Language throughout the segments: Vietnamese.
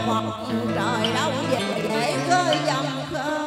Phật trời đâu về để khơi dầm khơi.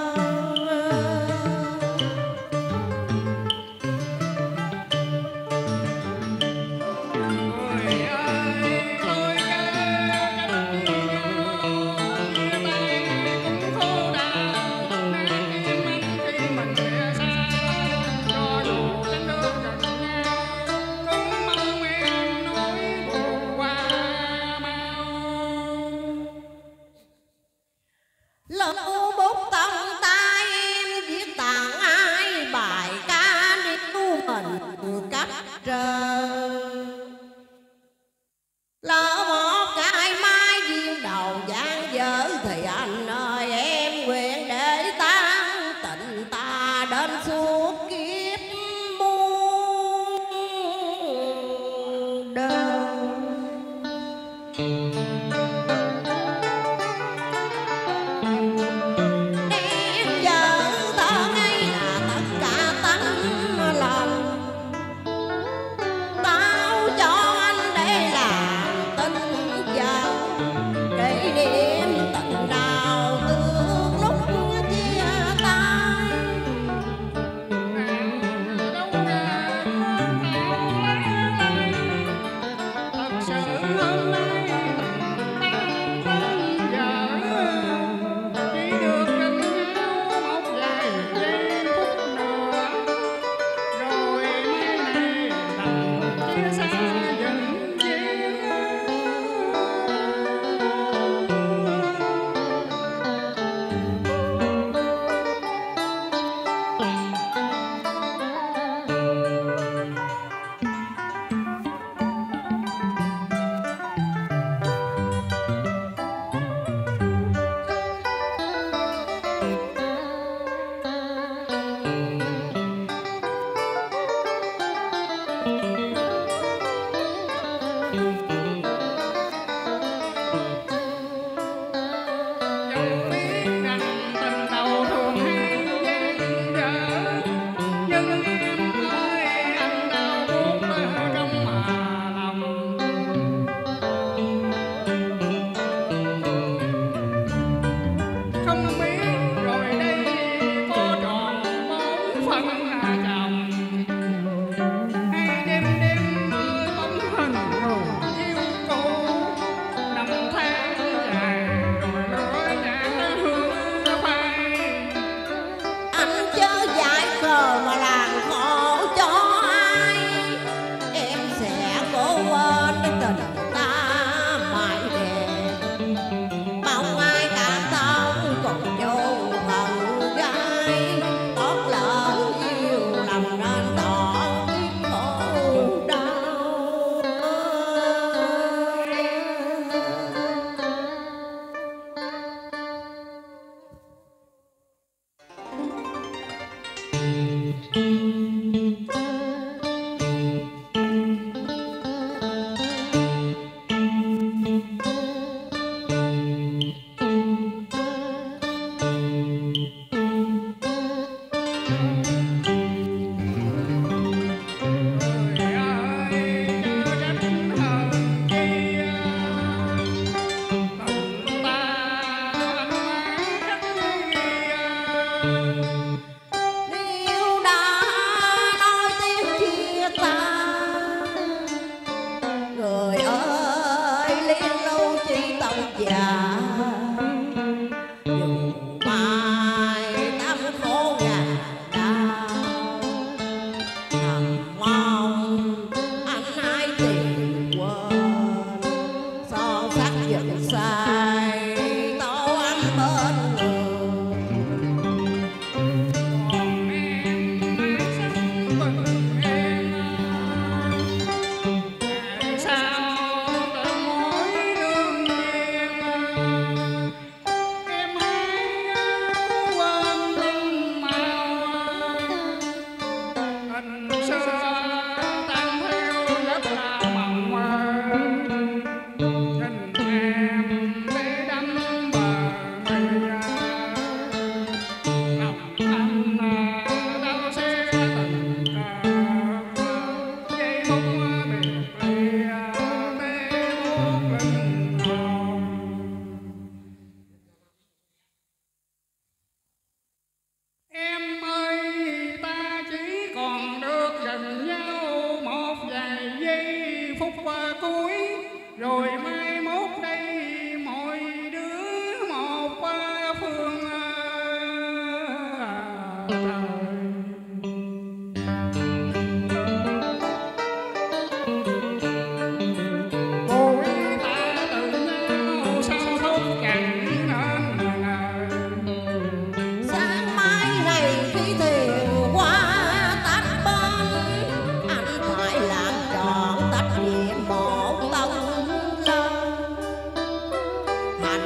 Lưu bút tông tay em viết tặng ai bài ca níu mình cách trời. Lỡ một cái mai duyên đầu gian dở thì anh ơi em nguyện để tan tình ta đến suốt kiếp muôn đời. Nếu đã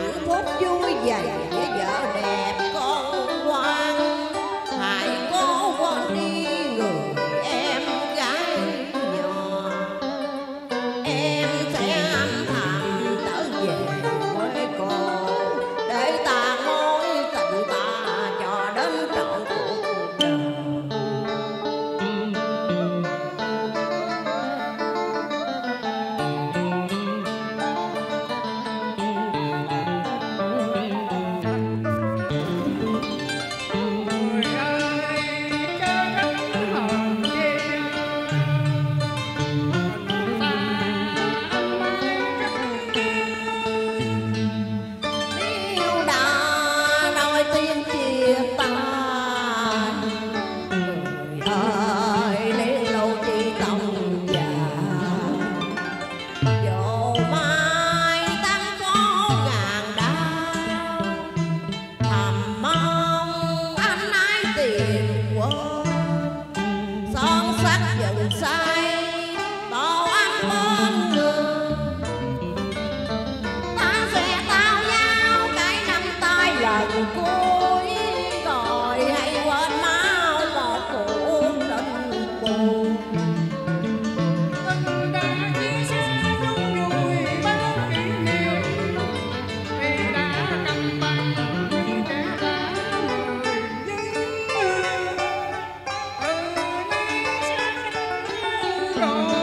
hạnh phúc vui vầy với vợ đẹp con ngoan. Hãy cố quên đi người em gái nhỏ, em sẽ âm thầm trở về quê cô để ta mối tình ta cho đến trọn cuộc đời. Yêu đã nói tiếng chia tay, người ơi liên lâu chi tông già. Dồ mai tăng có ngàn đau, thầm mong anh ái tìm quên. Son sắc dần say tổ ăn bên người, ta sẽ tao nhau cái năm tay lần cuối. Rồi hãy quên mau một cuộc tình buồn. Tình đã chia xa chung vui bao kỷ niệm, thì đã cầm bằng như kẻ đã người dính. Từ nay sẽ không